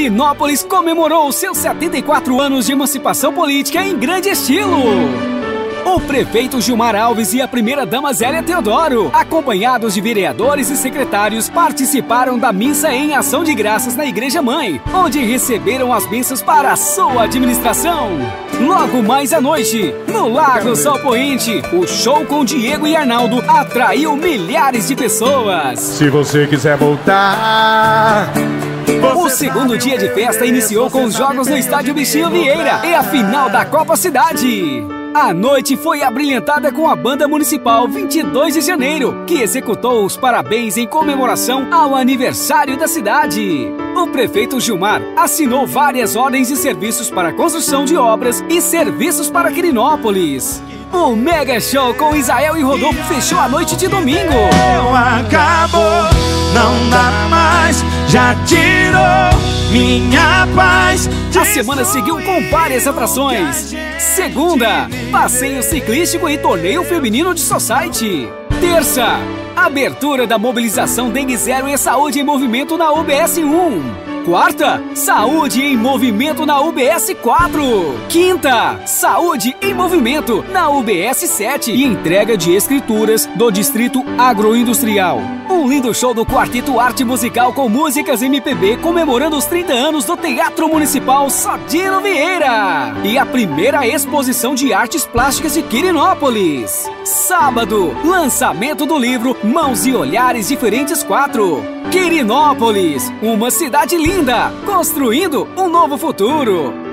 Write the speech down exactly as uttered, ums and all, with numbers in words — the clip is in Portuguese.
Quirinópolis comemorou seus setenta e quatro anos de emancipação política em grande estilo. O prefeito Gilmar Alves e a primeira-dama Zélia Teodoro, acompanhados de vereadores e secretários, participaram da missa em ação de graças na Igreja Mãe, onde receberam as bênçãos para a sua administração. Logo mais à noite, no Lago Sol Poente, o show com Diego e Arnaldo atraiu milhares de pessoas. Se você quiser voltar... O segundo dia de festa iniciou com os jogos no Estádio Bichinho Vieira e a final da Copa Cidade. A noite foi abrilhantada com a Banda Municipal vinte e dois de janeiro, que executou os parabéns em comemoração ao aniversário da cidade. O prefeito Gilmar assinou várias ordens de serviços para construção de obras e serviços para Quirinópolis. O mega show com Israel e Rodolfo fechou a noite de domingo. Acabou, não dá mais, já tirou minha paz. A semana seguiu com várias atrações. Segunda, passeio ciclístico e torneio feminino de society. Terça, abertura da mobilização Dengue Zero e Saúde em Movimento na U B S um. Quarta, Saúde em Movimento na U B S quatro. Quinta, Saúde em Movimento na U B S sete. E entrega de escrituras do Distrito Agroindustrial. Um lindo show do Quarteto Arte Musical com músicas M P B comemorando os trinta anos do Teatro Municipal Sadino Vieira. E a primeira exposição de artes plásticas de Quirinópolis. Sábado, lançamento do livro Mãos e Olhares Diferentes quatro. Quirinópolis, uma cidade linda, construindo um novo futuro.